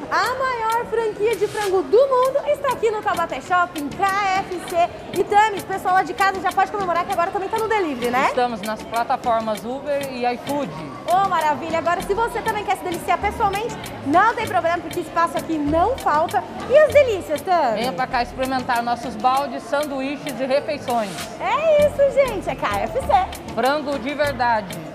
A maior franquia de frango do mundo está aqui no Taubaté Shopping, KFC. E Tami, o pessoal lá de casa já pode comemorar que agora também está no delivery, né? Estamos nas plataformas Uber e iFood. Oh, maravilha! Agora, se você também quer se deliciar pessoalmente, não tem problema, porque espaço aqui não falta. E as delícias, Tami? Venha pra cá experimentar nossos baldes, sanduíches e refeições. É isso, gente! É KFC! Frango de verdade.